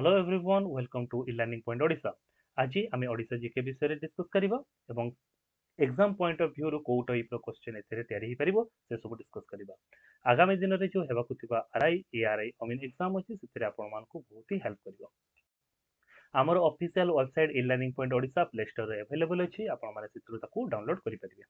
Hello everyone welcome to learning point Odisha. आज आम Odisha GK विषय डिस्कस करबा एवं एग्जाम पॉइंट ऑफ व्यू रो को टाइप रो क्वेश्चन एथरे तयारी ही परिबो से सब डिस्कस करबा। आगामी दिन रे जो हेबा कुतिबा आरआई एआरआई अमीन एग्जाम अछि सेथरे आपण मान को बहुत ही हेल्प करबो। हमर official website learning point Odisha play store रे अवेलेबल अछि, आपण माने सेथरु ताकू डाउनलोड करि परिबे।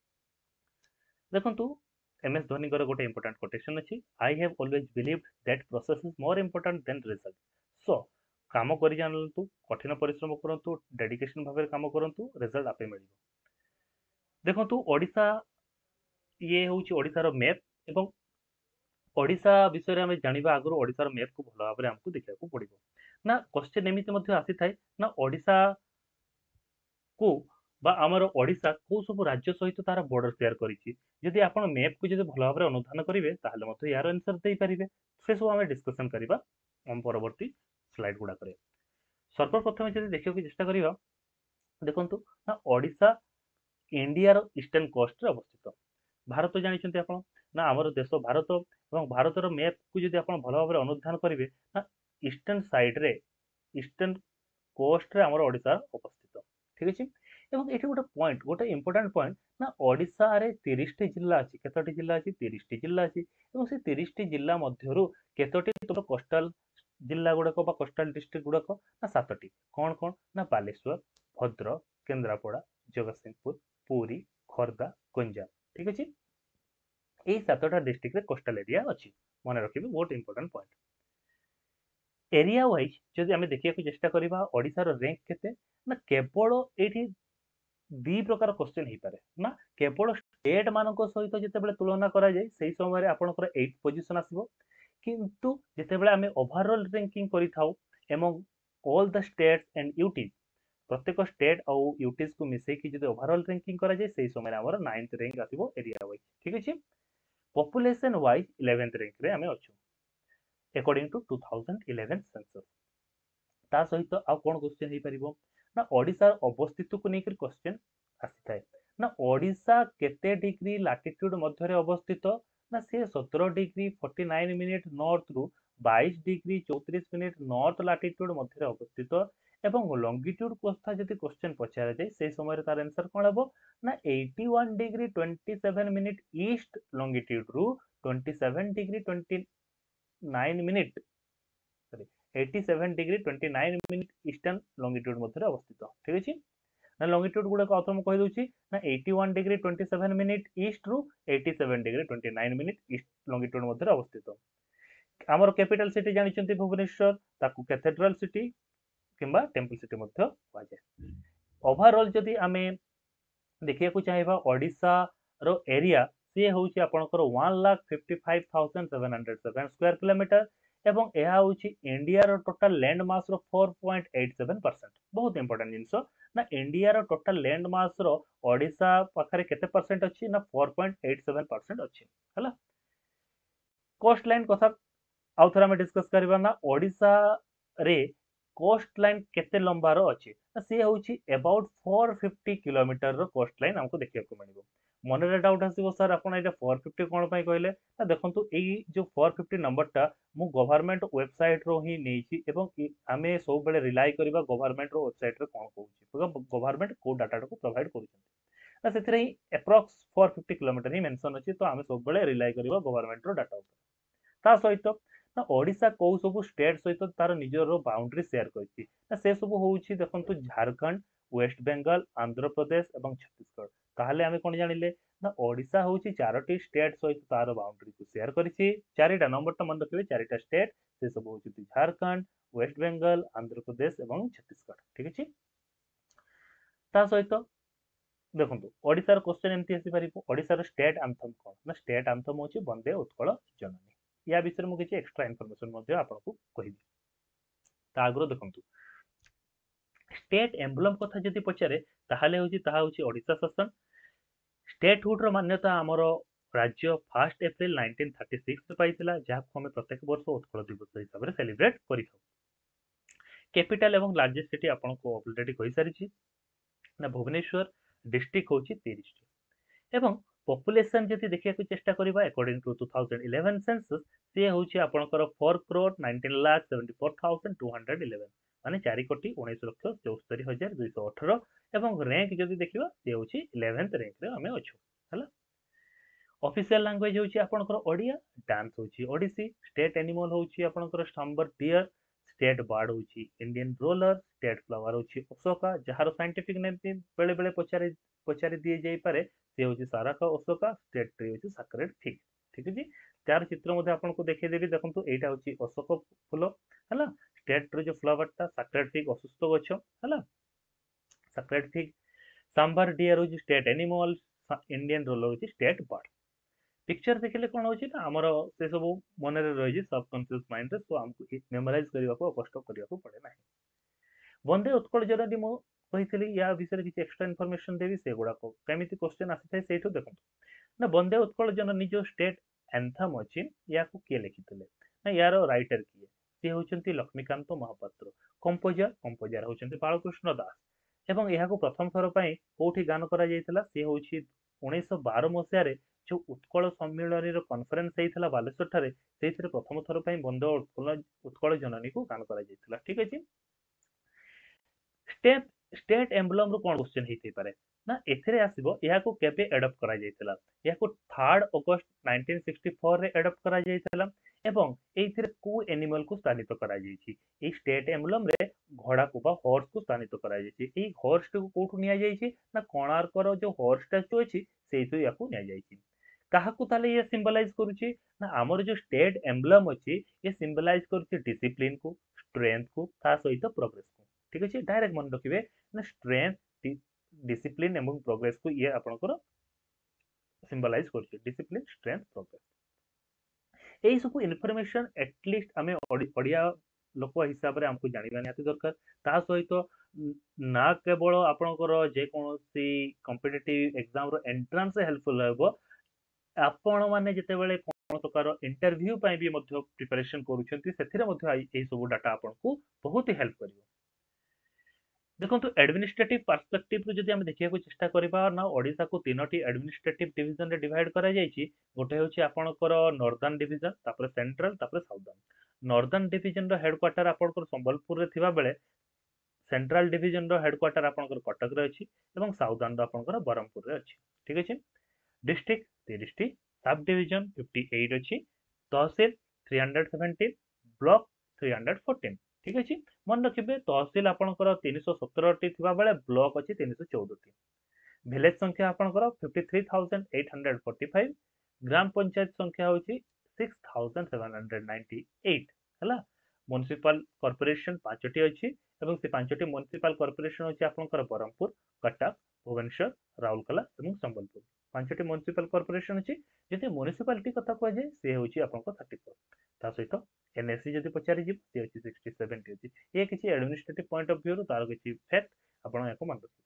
देखंतु एमएस धोनी कर गोटे इंपोर्टेंट कोटेशन अछि, I have always believed that process is more important than result. So काम करि जानलंतु, कठिन परिश्रम करंतु, डेडिकेशन भाबे काम करंतु, रिजल्ट आपे मिलिबो। देखंतु ओडिशा ये होउची ओडिसा रो मैप एवं ओडिशा विषय रे हम जानिबा आगरो ओडिसा रो मैप को भलो भाबे हमकु देखिया को पड़िबो। ना क्वेश्चन एमिति मध्ये आसी थाए ना ओडिशा को बा आमर ओडिशा को सब राज्य सहित तार बॉर्डर शेयर करिछि। यदि आपण मैप को जदि भलो भाबे अनुधान करिवे ताहले मते यार आंसर देई परिबे। से सब हम डिस्कशन करिबा हम परवर्ती स्लाइड गुडा करे। सर्वप्रथम यदि देखियो कि चेष्टा करिबा, देखंतु ना ओडिशा इंडिया रो ईस्टर्न कोस्ट रे अवस्थित। भारत जानिछन्ते आपण ना हमर देश भारत एवं भारत रो मैप को जदि आपण भलो भाबे अनुधान करिवे ना ईस्टर्न साइड रे ईस्टर्न कोस्ट रे हमर ओडिशा अवस्थित। ठीक अछि। एवं एठी गोटे इंपोर्टेंट पॉइंट ना ओडिशा रे 30 टी जिल्ला अछि। केतोटी जिल्ला अछि? 30 टी जिल्ला अछि। एवं से 30 टी जिल्ला मध्यरु केतोटी तो कोस्टल जिल्ला गुडक बा कोस्टल डिस्ट्रिक्ट गुडक ना 7 टी। कोन कोन ना बालेश्वर, भद्रक, केंद्रापड़ा, जगतसिंहपुर, पुरी, खोर्धा, गंजाम। ठीक अछि। एई 7टा डिस्ट्रिक्ट रे कोस्टल एरिया अछि। मने रखिबे बहुत इंपोर्टेंट पॉइंट। एरिया वाइज जदि आमे देखिया को चेष्टा करिबा ओडिसा रो रैंक केते ना केवल एठी दी प्रकार क्वेश्चन ही पारे ना केवल स्टेट मानको सहित जेतेबेले तुलना करा जाय सेही समय आपनकर 8 पोजीशन आसीबो। किंतु जेतेबेले आमे ओवरऑल रैंकिंग करि थाउ among all the states and UTs प्रत्येक स्टेट और यूटीज को मिसई कि जदि ओवरऑल रैंकिंग करा जाय सेही समय हमर 9th रैंक आसीबो एरिया वाइज। ठीक अछि। पॉपुलेशन वाइज 11th रैंक रे आमे अछु अकॉर्डिंग टू 2011 सेंसस। ता सहित आ कोन क्वेश्चन हे परिबो ना ओडिसा अवस्थित को नेकर क्वेश्चन आसी थाए ना ओडिसा केते डिग्री लैटिट्यूड मध्य रे अवस्थित ना से 17 डिग्री 49 मिनिट नॉर्थ रु 22 डिग्री 34 मिनिट नॉर्थ लैटिट्यूड मध्य रे अवस्थित। एवं लॉन्गिट्यूड कथा जदि क्वेश्चन पचारा जाय से समय रे तार आंसर कोन हबो ना 81 डिग्री 27 मिनिट ईस्ट लॉन्गिट्यूड रु 27 degree 29 minute 87 degree 29 minute eastern longitude मध्य अवस्थित। ठीक अछि। ना लॉन्गिट्यूड गुडा को आथम कहि दोछि ना 81 डिग्री 27 मिनिट ईस्ट रु 87 डिग्री 29 मिनिट ईस्ट लॉन्गिट्यूड मध्य अवस्थित। हमर कैपिटल सिटी जानिछन्ती भुवनेश्वर, ताकू कैथेड्रल सिटी किंबा टेंपल सिटी मध्य कहा जाय। ओवरऑल जदि आमे देखिया को चाहेबा ओडिसा रो एरिया से होउछि आपनकर 1,55,707 स्क्वायर किलोमीटर एवं यह होउछि इंडिया रो टोटल लैंड मास रो 4.87%। बहुत इंपोर्टेंट जिंसो ना इंडिया रो टोटल लैंड मास रो ओडिसा पाखरे केते परसेंट अछि ना 4.87% अछि। हला कोस्ट लाइन कथा आउथरा में डिस्कस करबा ना ओडिसा रे कोस्ट लाइन केते लंबा रो अछि ना से होउछि अबाउट 450 किलोमीटर रो कोस्ट लाइन हमको देखिया को मिलिबो। मन रे डाउट आसीबो सर आपण एटा 450 कोन पय कहले ना देखंतु एई जो 450 नंबर टा मु गवर्नमेंट वेबसाइट रो ही नेछि एवं आमे सब बेले रिलाय करबा गवर्नमेंट रो वेबसाइट रे कोन कहउछि गवर्नमेंट को डाटा को प्रोवाइड करूछन ना सेथरे ही अप्रॉक्स 450 किलोमीटर ही मेंशन अछि। तो आमे सब बेले रिलाय करबा गवर्नमेंट रो डाटा ता सहित ना ओडिशा को सब स्टेट सहित तार निजर बाउंड्री शेयर करछि ना से सब होउछि देखंतु झारखंड, वेस्ट बेंगल, आंध्र प्रदेश एवं छत्तीसगढ़। ताहले आमे कोन जानिले ना ओडिशा होउछि चारोटी स्टेट सहित तार बाउंड्री को शेयर करछि। चारिटा नंबर ता मन रखिबे चारिटा स्टेट से सब होउछि झारखंड, वेस्ट बेंगल, आंध्र प्रदेश एवं छत्तीसगढ़। ठीक अछि। ता सहित देखंतु ओडिसा रो क्वेश्चन एमती आसी परिबो ओडिसा रो स्टेट एंथम कोन ना स्टेट एंथम होउछि वंदे उत्कल जननी। या विषय मु किछि एक्स्ट्रा इंफॉर्मेशन मध्ये आपनको कहिबी। ता आग्रो देखंतु स्टेट एम्ब्लम कथा जदि पचारे ताहाले होउछि ताहा होउछि ओडिसा शासन। स्टेटहुड रो मान्यता हमरो राज्य 1 अप्रैल 1936 रे पाइतिला, जाहाको हमें प्रत्येक वर्ष उत्कल दिवस हिसाब रे सेलिब्रेट करिथौ। कैपिटल एवं लार्जेस्ट सिटी आपनको ऑलरेडी कहि सारिछि ना भुवनेश्वर। डिस्ट्रिक्ट होउछि 30 टी एवं पॉपुलेशन जदि देखिया चेष्टा करबा अकॉर्डिंग टू 2011 सेंसस से होची आपनकर 4 करोड़ 19,74,211 माने 4 कोटी 19,74,218 एवं रैंक जदि देखिबा से होची 11th रैंक रे हमें अछु हला। ऑफिशियल लैंग्वेज होची आपनकर ओडिया, डांस होची ओडिसी, स्टेट एनिमल होची आपनकर सांबर डियर, स्टेट बर्ड होची इंडियन रोलर, स्टेट फ्लावर होची अशोका जहार साइंटिफिक नेम बेले बेले पचारि दिए जाई पारे से होची साराका अशोका, स्टेट ट्री होची साक्रेड फिग। ठीक है जी, चार चित्र मध्ये आपनको देखै देबी देखंतु एटा होची अशोक फूल हला, स्टेट ट्री जो फ्लावर ता साक्रेड फिग असुस्थ गछ हला, साक्रेड फिग, सांबर डियर होची स्टेट एनिमल, इंडियन रोलर होची स्टेट बर्ड। पिक्चर देखिले कौन होची ना हमर से सब मन रे रहि सबकॉन्शियस माइंड रे, तो हमको मेमोराइज करबा को कष्ट करबा को पड़े नाही। वंदे उत्कल जरदी मो कहितली या विषय किछि एक्स्ट्रा इन्फॉर्मेशन देबी से गुडा को केमिति क्वेश्चन आसी थाए सेठो देखो ना। वंदे उत्कल जननी जो स्टेट एंथम अछि या को के लिखितले ना, यार राइटर किए से होचंती लक्ष्मीकांत महापात्र, कंपोजर होचंती बालकृष्ण दास एवं यह को प्रथम थर पई कोठी गान करा जायतिला से होची 1912 मसिया रे जो उत्कल सम्मेलन रो कॉन्फ्रेंस हेइतिला बालेश्वर ठारे सेइथिरे प्रथम थर पई वंदे उत्कल जननी को गान करा जायतिला। ठीक अछि, स्टेट स्टेट एम्बलम रो कोन क्वेश्चन हेइते पारे ना, एथिरे आसीबो या को केबे एडॉप्ट करा जायतिला, या को 3 अगस्त 1964 रे एडॉप्ट करा जायतिला एवं एथिरे को एनिमल को स्थानित करा जायछि। ए स्टेट एम्बलम रे घोड़ा को बा हॉर्स को स्थानित करा जायछि। ए हॉर्स को कोठु निया जायछि ना, कोणार्क रो जो हॉर्स स्टैचू अछि सेइतु याकू निया जायछि। काहाकू ताले ये सिंबलाइज करूछि ना, हमर जो स्टेट एम्बलम अछि ये सिंबलाइज करूछि डिसिप्लिन को, स्ट्रेंथ को, ता सहित प्रोग्रेस को। ठीक अछि, डायरेक्ट मन रखिबे ना स्ट्रेंथ डिसिप्लिन एवं प्रोग्रेस को ये आपनकर सिंबलाइज करूछि, डिसिप्लिन स्ट्रेंथ प्रोग्रेस। एई सब इन्फॉर्मेशन एटलीस्ट हमें ओडिया लोक हिसाब रे हमको जानिबा निहाती दरकार। ता सहित ना केवल आपनकर जे कोनोसी कॉम्पिटिटिव एग्जाम रो एंट्रेंस हेल्पफुल हेबो, आपण माने जेतेबेले कोन प्रकार इंटरव्यू पई भी मध्य प्रिपरेशन करूछंती सेथिरे मध्य एई सब डाटा आपनको बहुत ही हेल्प करिवो। देखो एडमिनिस्ट्रेटिव पर्सपेक्टिव रो जदि हम देखिया को चेष्टा करबा ना, ओडिसा को तीनोटी एडमिनिस्ट्रेटिव डिवीजन रे डिवाइड करा जायछि। गोटे होछि आपनकर नॉर्दर्न डिवीजन, तापर सेंट्रल, तापर साउदर्न। नॉर्दर्न डिवीजन रो हेडक्वार्टर आपनकर संबलपुर रे थिबा बेले सेंट्रल डिवीजन रो हेडक्वार्टर आपनकर कटक रे अछि एवं साउदर्न रो आपनकर बरहमपुर रे अछि। ठीक अछि, डिस्ट्रिक्ट 30 टी, सब डिवीजन 58 अछि, तहसील 317, ब्लॉक 314। ठीक अछि, मन रखिबे तहसील आपनकर 317 टी थिबा बेले ब्लॉक अछि 314 टी। विलेज संख्या आपनकर 53,845, ग्राम पंचायत संख्या होछि 6,798 हला। म्युनिसिपल कॉर्पोरेशन 5 टी अछि एवं से 5 टी म्युनिसिपल कॉर्पोरेशन होछि आपनकर बरहमपुर, कटक, भुवनेश्वर, राउरकेला एवं संबलपुर। 5 टी म्युनिसिपल कॉर्पोरेशन अछि। जति म्युनिसिपालिटी कथा कह जाय से होछि आपनकर 34। ता सहित एनएससी जति पचारि जिब से होछि 67 टी अछि। ये किछि एडमिनिस्ट्रेटिव पॉइंट ऑफ व्यू रो तार किछि फैक्ट आपण याको मान रखिबे।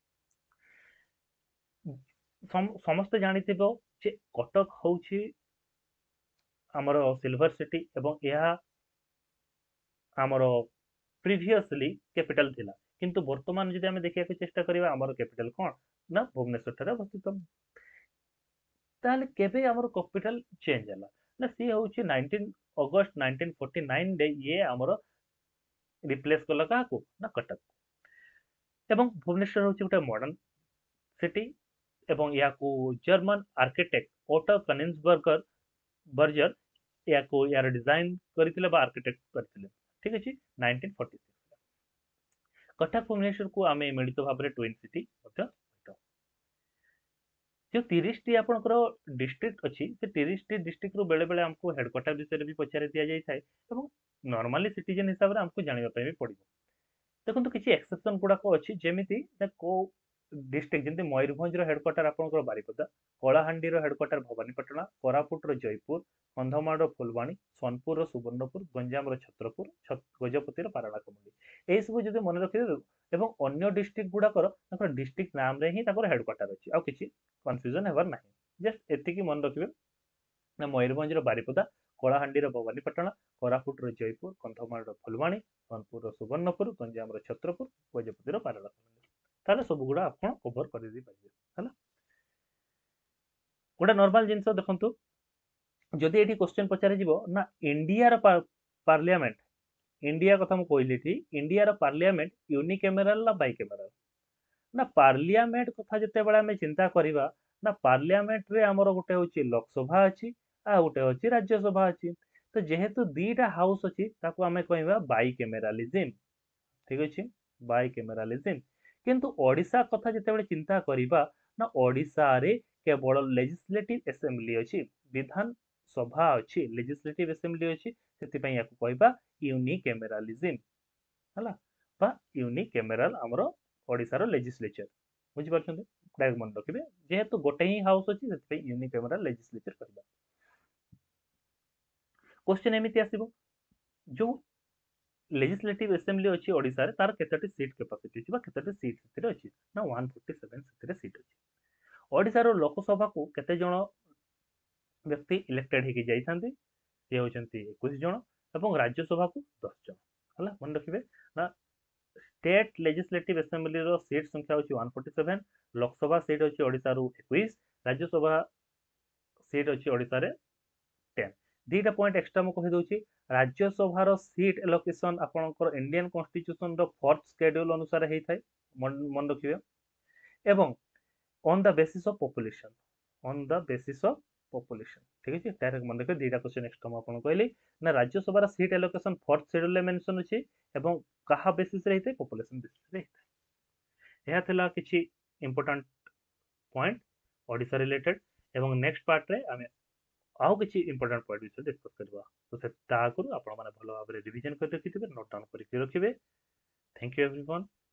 समस्त जानिथिबो जे कटक होछि हमर सिल्वर सिटी एवं यह हमर प्रीवियसली कैपिटल थिला, किंतु वर्तमान जदि हम देखिया को चेष्टा करिबा हमर कैपिटल कोन ना भुवनेश्वर ठारे अवस्थित। ताले केबे हमर कैपिटल चेंज हला ना, सी होछि 19 अगस्त 1949 रे ये हमर रिप्लेस कला काको ना कटक एवं भुवनेश्वर होछि गोटे मॉडर्न सिटी एवं याको जर्मन आर्किटेक्ट ओटो कनिन्सबर्गर बर्जर याको यार डिजाइन करथिले बा आर्किटेक्ट करथिले। ठीक अछि, 1946 कटक भुवनेश्वर को आमे मिलित भाबरे ट्विन सिटी मध्य जो 30 टी आपनकर डिस्ट्रिक्ट अछि से 30 टी डिस्ट्रिक्ट रो बेले बेले हमको हेडक्वार्टर विषय भी पचारि दिया जाय थाए एवं नॉर्मली सिटीजन हिसाब रे हमको जानिबा पय भी पड़िबो। देखंतु किछि एक्सेप्शन गुडा को अछि, जेमिति को डिस्ट्रिक्ट जेंति मयूरभंज रो हेडक्वार्टर आपनकर बारिपदा, कलाहांडी रो हेडक्वार्टर भवानीपटना, कोरापुट रो जयपुर, कंधमाल रो फुलवाणी, सोनपुर रो सुवर्णपुर, गंजाम रो छत्रपुर, गजपति रो पारलाखेमुंडी। ए सब जदि मन रखिबे एवं अन्य डिस्ट्रिक्ट गुडा कर डिस्ट्रिक्ट नाम रे ही ताकर हेडक्वार्टर अछि, आ किछि कंफ्यूजन हेबार नाही। जस्ट एतिकी मन रखिबे ना, मयूरभंज रो बारिपदा, कलाहांडी रो भवानीपटना, कोरापुट रो जयपुर, कंधमाल रो फुलवाणी, सोनपुर रो सुवर्णपुर, गंजाम रो छत्रपुर, गजपति रो पारलाखेमुंडी। ताले सब गुडा आपण कवर कर दी पाइबे हला। गोटे नॉर्मल जिनस देखंतु जदि एठी क्वेश्चन पचारे जीवो ना इंडिया रो पार्लियामेंट इंडिया कथा मु कहली थी इंडिया रो पार्लियामेंट यूनिकैमरल ना बाइकैमरल ना पार्लियामेंट कथा जते बडा हमें चिंता करिवा ना पार्लियामेंट रे हमर गोटे होची लोकसभा अछि आ गोटे होची राज्यसभा अछि तो जेहेतु दीटा हाउस अछि ताको हमें कहबा बाइकैमरालिज्म ठीक अछि बाइकैमरालिज्म किंतु ओडिसा कथा जते बडे चिंता करिवा ना ओडिसा रे केवल लेजिस्लेटिव असेंबली अछि विधान सभा अछि लेजिस्लेटिव असेंबली अछि सेति पई याको कहबा यूनिकैमरालिज्म हला बा यूनिकैमरल हमरो ओडिसा रो लेजिस्लेचर बुझि पारछन्ते डायरेक्ट मन रखिबे जेहेतु गोटे ही हाउस अछि सेति पई यूनिकैमरल लेजिस्लेचर कहबा क्वेश्चन एमिति आसीबो जो लेजिस्लेटिव असेंबली अछि ओडिसा रे तार केतटी सीट कैपेसिटी अछि बा केतटी सीट सेतिरे अछि ना 147 सेतिरे सीट अछि ओडिसा रो लोकसभा को केते जण व्यक्ति इलेक्टेड हेकि जाइथांती से होचंती 21 जण एवं राज्यसभा को 10 जण हला मन रखिबे ना स्टेट लेजिस्लेटिव असेंबली रो सीट संख्या होची 147 लोकसभा सीट होची ओडिसा रो 21 राज्यसभा सीट होची ओडिसा रे 10 दीटा पॉइंट एक्स्ट्रा मु कहि दउची राज्यसभा रो सीट एलोकेशन आपनकर इंडियन कॉन्स्टिट्यूशन रो 4th शेड्यूल अनुसार हेई थाए मन रखिबे एवं on the basis of population on the basis of population ठीक अछि डायरेक्ट मन रखिबे दीटा क्वेश्चन एक्स्ट्रा मु आपन कहली ना राज्यसभा रो सीट एलोकेशन 4th शेड्यूल ले मेंशन अछि एवं कहा बेसिस रे हेते पॉपुलेशन बेसिस रे हेते यह थिला किछि इंपोर्टेंट पॉइंट ओडिसा रिलेटेड एवं नेक्स्ट पार्ट रे आमे आउ किछि इंपोर्टेंट पॉइंट विषय डिस्कस करबा तो से ता करू आपण माने भलो भाबरे रिवीजन कर रखिथिबे नोट डाउन करि रखिबे थैंक यू एवरीवन